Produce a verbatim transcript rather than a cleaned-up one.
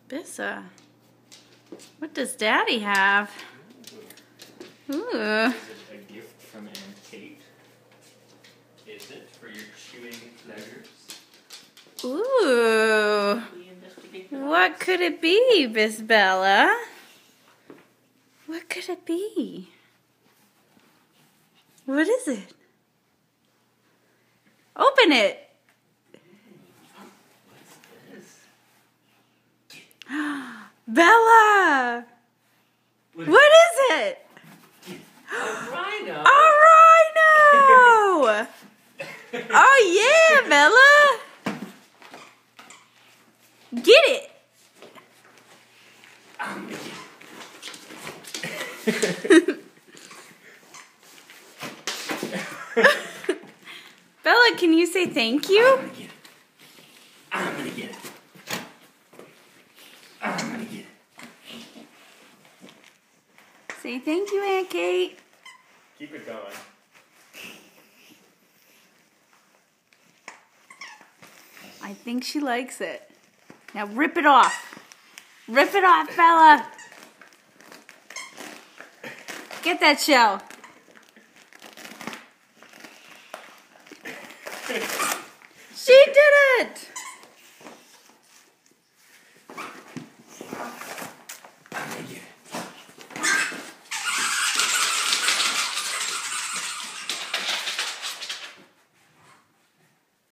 Bissa, what does Daddy have? Ooh. Is it a gift from Aunt Kate? Is it for your chewing pleasures? Ooh. What could it be, Bisbella? What could it be? What is it? Open it. Bella! What is it? A rhino! A rhino! Oh yeah, Bella! Get it! I'm gonna get it. Bella, can you say thank you? I'm gonna get it. I'm gonna get it. I'm gonna get it. Say thank you, Aunt Kate. Keep it going. I think she likes it. Now rip it off. Rip it off, Bella. Get that shell. She did it!